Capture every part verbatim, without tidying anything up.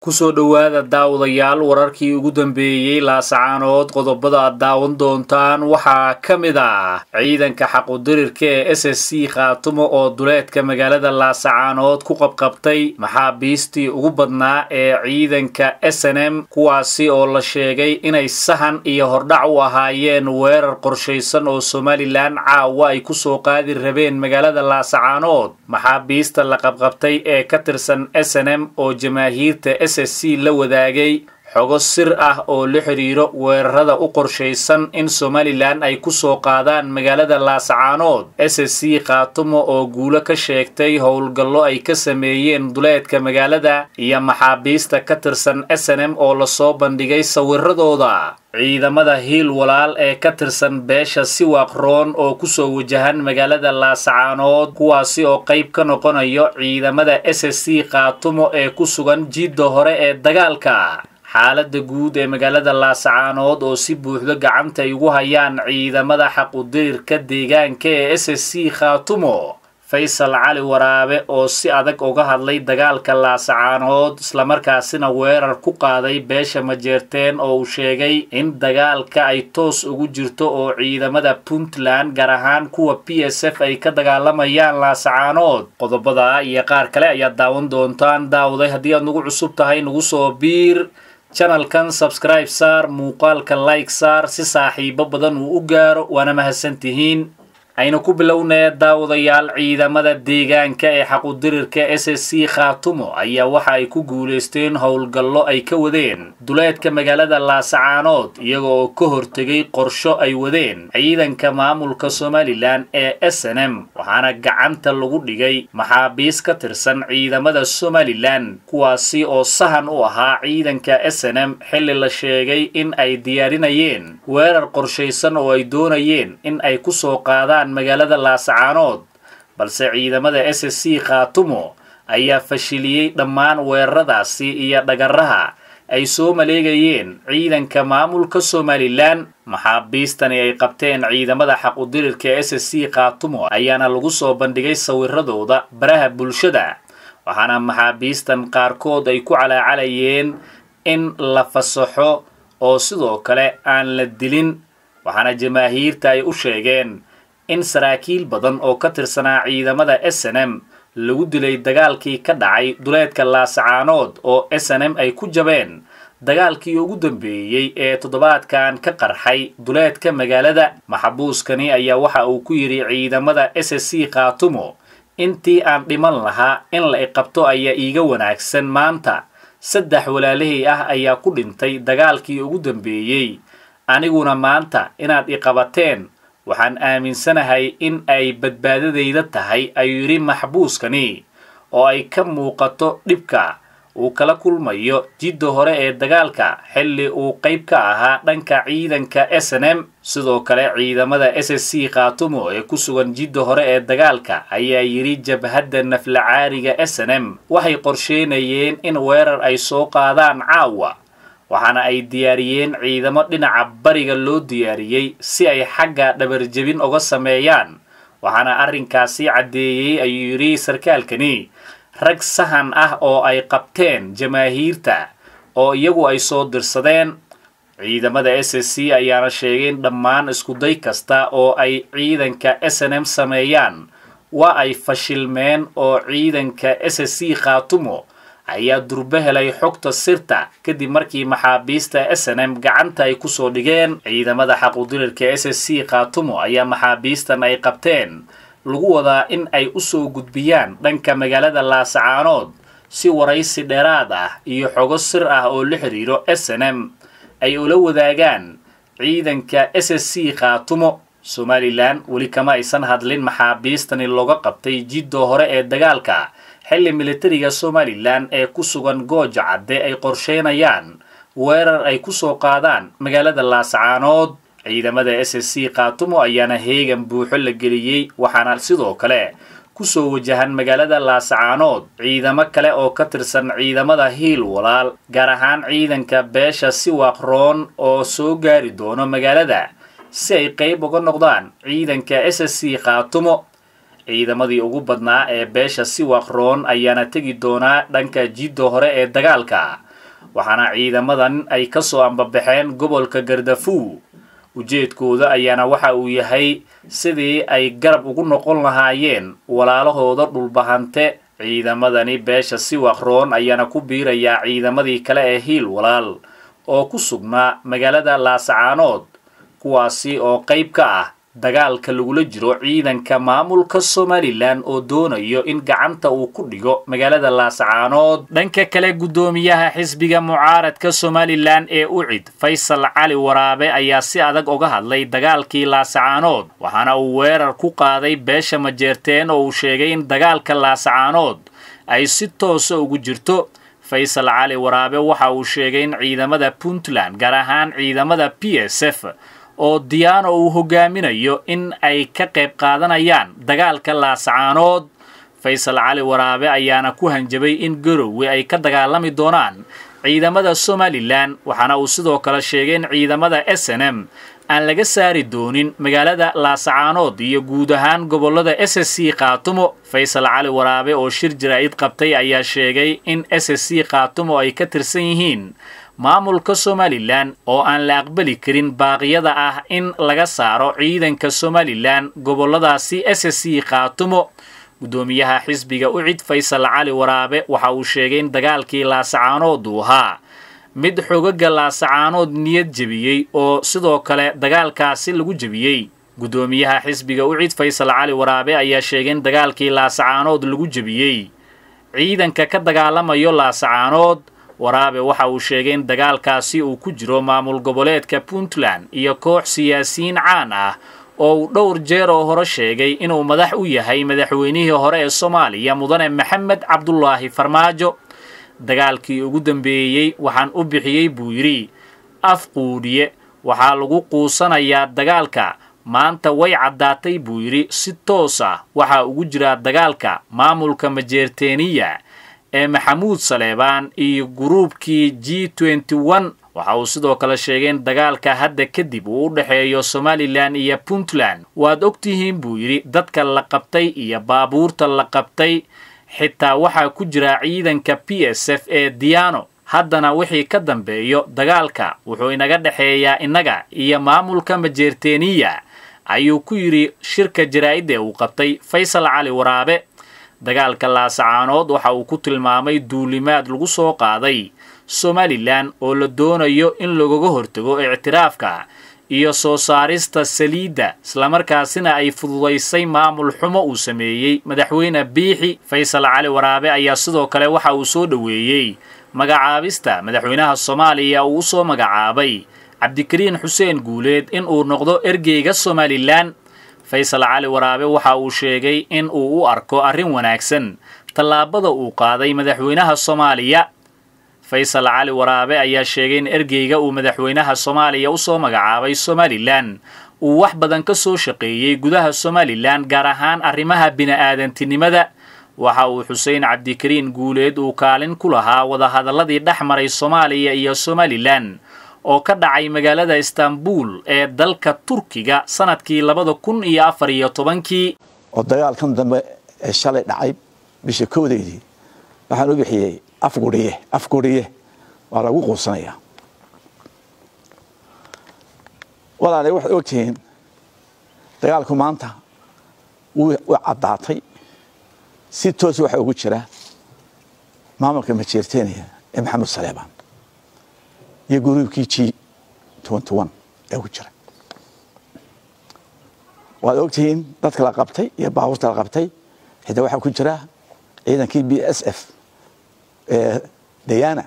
kusoo dhawaada daawadayaal wararkii ugu dambeeyay laasacaanood qodobada aad daawan doontaan waxaa ka mid ah ciidanka xaquudirirka ee S S C Khaatumo oo duleedka magaalada laasacaanood ku qabqabtay maxaabiistii ugu badnaa ee ciidanka S N M kuwaasi oo la sheegay inay sahan iyo hordhac u ahaayeen weerar qorshaysan oo Somaliland caawa ay ku soo qaadi rabeen magaalada laasacaanood maxaabiista la qabqabtay ee ka tirsan S N M oo jamaahiirta S S C la wadaagay xogo sir ah oo la xiriiro weerarada u qorshaysan in Somaliland ay ku soo qaadaan magaalada laasacaanood S S C Khaatumo oo guulo ka sheegtay howlgallo ay ka sameeyeen duleedka magaalada iyo maxaabiista ka tirsan S N M oo la soo bandhigay sawiradooda ciidamada hiil walaal ee ka tirsan beesha Siwaqroon oo ku soo wajahan magaalada laasacaanood kuwaasi oo qayb ka noqonayo ciidamada S S C Khaatumo ee ku sugan jidda hore ee dagaalka xaaladda guud ee magaalada laasacaanood oo si buuxda gacanta ay ugu hayaan ciidamada xaquudirirka deegaanka ee S S C Khaatumo Faysal Cali Waraabe oo si adag uga hadlay dagaalka laasacaanood isla markaasina weerar ku qaaday beesha Majeerteen oo uu sheegay in dagaalka ay toos ugu jirto oo ciidamada Puntland gaar ahaan kuwa P S F ay ka dagaalamayaan laasacaanood qodobada iyo qaar kale ayaa daawan doontaan daawaday haddii aad nagu cusub tahay nagu soo biir channelkan subscribe saar muuqaalka like saar si saaxiibo badan uu u gaaro waana mahadsantihiin aynu ku bilownaa daawadayaal ciidamada deegaanka ee xaquudirirka S S C Khaatumo ayaa waxa ay ku guuleysteen howlgallo ay ka wadeen duleedka magaalada laasacaanood iyagoo oo ka hortagay qorsho ay wadeen ciidanka maamulka Somaliland ee S N M waxaana gacanta lagu dhigay maxaabiis ka tirsan ciidamada Somaliland kuwaasi oo sahan u ahaa ciidanka S N M xilli la sheegay in ay diyaarinayeen weerar qorshaysan oo ay doonayeen in ay ku soo qaadaan magaalada laasacaanood balse ciidamada S S C Khaatumo ayaa fashiliyay dhammaan weeraradaasi iyo dhagaraha ay soo maleegayeen ciidanka maamulka Somaliland maxaabiistani ay qabteen ciidamada xaquudirirka S S C Khaatumo ayaana lagu soo bandhigay sawiradooda baraha bulshada waxaana maxaabiistan qaarkood ay ku calaacalayeen in la fasaxo oo sidoo kale aan la dilin waxaana jamaahiirta ay u sheegeen in saraakiil badan oo ka tirsanaa ciidamada S N M lagu dilay dagaalkii ka dhacay duleedka laasacaanood oo S N M ay ku jabeen dagaalkii ugu dambeeyay ee toddobaadkan ka qarxay duleedka magaalada maxbuuskani ayaa waxa uu ku yiri ciidamada S S C Khaatumo intii aan dhiman lahaa in la iqabto ayaa iiga wanaagsan maanta saddex walaalihii ah ayaa ku dhintay dagaalkii ugu dambeeyay aniguna maanta inaad iqabateen waxaan aaminsanahay in ay badbaadadayda tahay ayuu yiri maxbuuskani oo ay ka muuqato dhibka uu kala kulmayo jidda hore ee dagaalka xilli uu qayb ka ahaa dhanka ciidanka S N M sidoo kale ciidamada S S C Khaatumo ee ku sugan jidda hore ee dagaalka ayaa yiri jabhadda naflacaariga S N M waxay qorsheynayeen in weerar ay soo qaadaan caawa waxaana ay diyaariyeen ciidamo dhinaca bariga loo diyaariyay si ay xagga dhabarjabin uga sameeyaan waxaana arrinkaasi cadeeyay ayuu yiri sarkaalkani rag sahan ah oo ay qabteen jamaahiirta oo iyagu ay soo dirsadeen ciidamada S S C ayaana sheegay in dhammaan isku day kasta oo ay ciidanka S N M sameeyaan waa ay fashilmeen oo ciidanka S S C Khaatumo ayaa durba helay xogta sirta kadib markii maxaabiista S N M gacanta ay ku soo dhigeen ciidamada xaquudirirka S S C Khaatumo ayaa maxaabiistan ay qabteen lagu wadaa in ay u soo gudbiyaan dhanka magaalada laasacaanood si waraysi dheeraad ah iyo xogo sir ah oo la xiriiro S N M ay ula wadaagaan ciidanka S S C Khaatumo Somaliland weli kama aysan hadlin maxaabiistani looga qabtay jidda hore ee dagaalka xilli militariga Somaliland ee ku sugan Gooja Cadde ay qorsheynayaan weerar ay ku soo qaadaan magaalada laasacaanood ciidamada S S C Khaatumo ayaana heegan buuxo la geliyay waxaana sidoo kale ku soo wajahan magaalada laasacaanood ciidamo kale oo ka tirsan ciidamada hiil walaal gaar ahaan ciidanka beesha Siwaqroon oo soo gaari doono magaalada si ay qayb uga noqdaan ciidanka S S C Khaatumo ciidamadii ugu badnaa ee beesha Siwaqroon ayaana tagi doonaa dhanka jidda hore ee dagaalka waxaana ciidamadan ay ka soo ambabaxeen gobolka Gardafu ujeedkooda ayaana waxa uu yahay sidii ay garab ugu noqon lahaayeen walaalahooda dhulbahante ciidamadani beesha si waqroon ayaana ku biiraya ciidamadii kale ee hiil walaal oo ku sugnaa magaalada Laascaanood kuwaasi oo qayb ka ah dagaalka lagula jiro ciidanka maamulka Somaliland oo doonayo in gacanta uu ku dhigo magaalada Laascaanood dhanka kale gudoomiyaha xisbiga mucaaradka Somaliland ee U C I D Faysal Cali Waraabe ayaa si adag uga hadlay dagaalkii Laascaanood waxaana uu weerar ku qaaday beesha Majeerteen oo uu sheegay in dagaalka Laascaanood ay si toos ah ugu jirto Faysal Cali Waraabe waxa uu sheegay in ciidamada Puntland gaar ahaan ciidamada P S F oo Diyaano uu hogaaminayo in ay ka qayb qaadanayaan dagaalka Laascaanood Faysal Cali Waraabe ayaana ku hanjabay in Garowe ay ka dagaalami doonaan ciidamada Somaliland waxaana uu sidoo kale sheegay in ciidamada S N M aan laga saari doonin magaalada Laascaanood iyo guud ahaan gobolada S S C Khaatumo Faysal Cali Waraabe oo shir jiraa'id qabtay ayaa sheegay in S S C Khaatumo ay ka tirsan yihiin maamulka Somaliland oo aan la aqbali karin baaqyada ah in laga saaro ciidanka Somaliland goboladaasi S S C Khaatumo gudoomiyaha xisbiga U C I D Faysal Cali Waraabe waxa uu sheegay in dagaalkii Laascaanood uu ahaa mid xoogagga Laascaanood niyad jabiyay oo sidoo kale dagaalkaasi lagu jabiyay gudoomiyaha xisbiga U C I D Faysal Cali Waraabe ayaa sheegay in dagaalkii Laascaanood lagu jabiyay ciidanka ka dagaalamayo Laascaanood Waraabe waxa uu sheegay in dagaalkaasi uu ku jiro maamul goboleedka Puntland iyo koox siyaasiyiin caan ah oo uu dhowr jeer oo hore sheegay inuu madax u yahay madaxweynihii hore ee Soomaaliya mudane Maxamed Cabdullaahi Farmaajo dagaalkii ugu dambeeyay waxaan u bixiyay buu yiri afquudiye waxaa lagu quusanayaa dagaalka maanta way caddaatay buu yiri si toos ah waxa ugu jira dagaalka maamulka Majeerteeniya ee Maxamuud Saleebaan iyo gruubkii G twenty one waxa uu sidoo kale sheegay in dagaalka hadda kadib uu u dhaxeeyo Somaliland iyo Puntland waad ogtihiin buu yiri dadka la qabtay iyo baabuurta la qabtay xitaa waxa ku jira ciidanka P S F ee Diyaano haddana wixii ka dambeeyo dagaalka wuxuu inaga dhaxeeyaa inaga iyo maamulka Majeerteeniya ayuu ku yiri shirka jaraa'id ee uu qabtay Faysal Cali Waraabe dagaalka Laascaanood waxa uu ku tilmaamay duulimaad lagu soo qaaday Somaliland oo la doonayo in laga hortago ictiraafka iyo soo saarista saliida isla markaasina ay fududeysay maamul xumo uu sameeyay madaxweyne Biixi Faysal Cali Waraabe ayaa sidoo kale waxa uu soo dhaweeyay magacaabista madaxweynaha Soomaaliya uu soo magacaabay Cabdikariin Xuseen Guuleed in uu noqdo ergeyga Somaliland Faysal Cali Waraabe waxa uu sheegay in uu u arko arrin wanaagsan talaabada uu qaaday madaxweynaha Soomaaliya Faysal Cali Waraabe ayaa sheegay in ergeyga uu madaxweynaha Soomaaliya u soo magacaabay Somaliland uu wax badan ka soo shaqeeyay gudaha Somaliland gaar ahaan arrimaha bini'aadantinimada waxa uu Xuseen Cabdikariin Guuleed uu kaalin ku lahaa wada hadaladii dhaxmaray Soomaaliya iyo Somaliland oo ka dhacay magaalada Istanbul ee dalka Turkiga sanadkii labada kun iyo afar iyo tobankii oo dagaalkan dambe ee shalay dhacay bisha koodeedii waxaan u bixiyay afguriye afguriye waa lagu quusanaya walaalahay waxaad ogtihiin dagaalku maanta wuu caddaatay si toos waxa ugu jira maamulka Majeerteeniya ee Maxamuud Saleebaan iyo gruubkii G twenty one ee ku jira waad ogtihiin dadka la qabtay iyo baabuurta la qabtay xitaa waxa ku jira ciidankii B S F ee Diyaana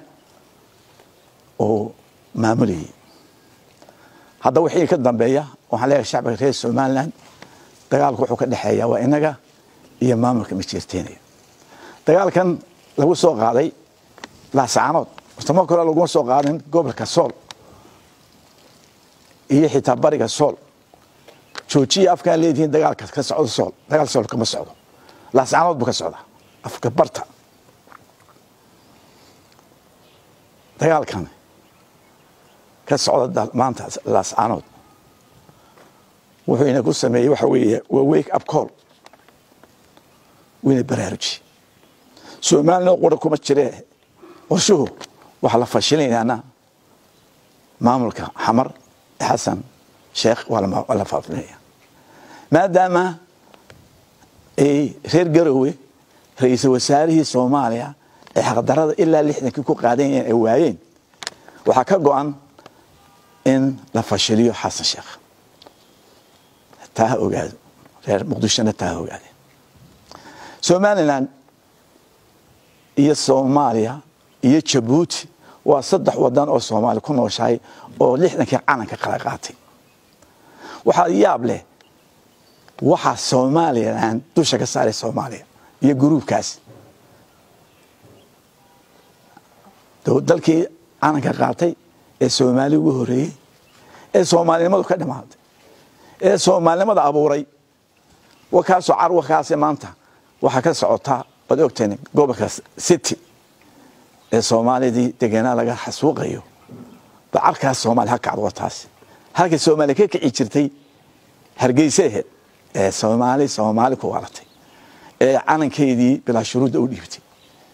oo maamuliyay hadda wixii ka dambeeya waxaan leeyahay shacabka reer Somaliland dagaalku wuxuu ka dhaxeeyaa waa inaga iyo maamulka Majeerteeniya dagaalkan lagu soo qaaday Laascaanood Tamo kale lagu soo qaadin gobolka Sool iyo xitaa bariga Sool joojiya afka leediin dagaalka ka socdo Sool dagaal Sool kama socdo Laascaanood buu ka socdaa afka barta dagaalkan ka socda maanta Laascaanood wuxuu ina ku sameeyay waxa weeye wake up call wina baraaruji Soomaaliya qora kuma jireen qorshuhu وحلا فشلين أنا ماملك حمر حسن شيخ ولا ولا فاضلية ما دام إيه غير جروي رئيس وزراء الصومالية حقدرة إلا اللي إحنا كنا قاعدين واعيين وحكوا عن إن لفشليه حسن شيخ تاه وقاعد غير مقدشنا تاه وقاعد سوماليلاند iyo Soomaaliya iyo Djibouti waa saddex wadan oo Soomaali ku nooshahay oo lixdankii calanka kala qaatay waxa yaab leh waxa Soomaaliland dusha ka saaray Soomaaliya iyo gruubkaas dalkii calanka qaatay ee Soomaali ugu horeeyay ee Soomaalinimadu ka dhamaatay ee Soomaalinimada abuuray wakaas carwo wakaas maanta waxa ka socota wad ogteen gobolka city ee Soomaalidii deegaanada laga xasuuqayo bacalkaas Soomaali ha kacdo taas halka Soomaali ka kici jirtay hargeysa ee Soomaali Soomaali ku waratay ee calankeedii bila shuruud u dhiibtay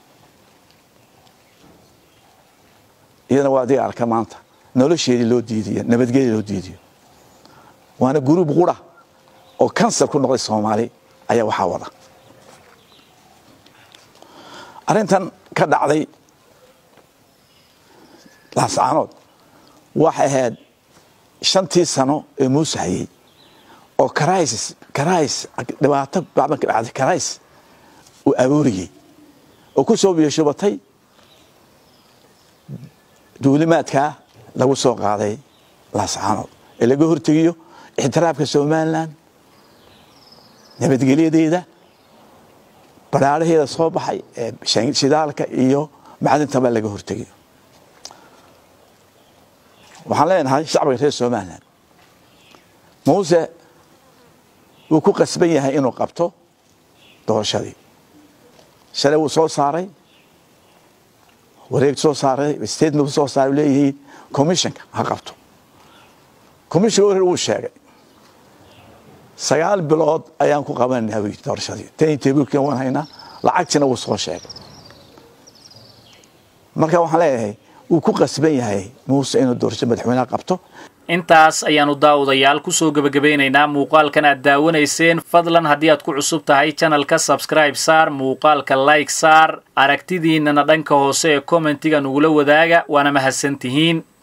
iyana waa diyaar ka maanta nolosheedii loo diidiyo nabadgelyo loo diidiyo waana gruub qura oo kansar ku noqday Soomaali ayaa waxa wada arintan ka dhacday laascaanood waxa ahayd shantii sano ee Muuse hayay oo crisis crisis dhibaato baaban ka dhacday crisis oo abuuriyay oo ku soo biyashabatay duulimaadka lagu soo qaaday laascaanood ee laga hortagiyo ixtiraafka Soomaaliland nabadgelyadeeda baraaraheeda soo baxay ee shidaalka iyo macdanta ba laga hortagiyo waxaan leenahay shacabka reer Soomaaliland Muuse uu ku qasban yahay inuu qabto doorashadii shalay uu soo saaray wareeg soo saaray statement soo saaray leeyahay commissionka ha qabto commissioner uu sheegay sagaal bilood ayaan ku qabanaa doorashadii tan teebulkan waan haynaa lacagtina uu soo sheegay marka waxaan leeyahay uu ku qasban yahay Muuse inuu doorasho madaxweynaha qabto intaas ayaanu daawadayaal ku soo gabagabaynaynaa muuqaalkan aad daawanayseen fadlan haddii aad ku cusub tahay channelka subscribe saar muuqaalka like saar aragtidiinana dhanka hoose ee commentiga nugula wadaaga waana mahadsantihiin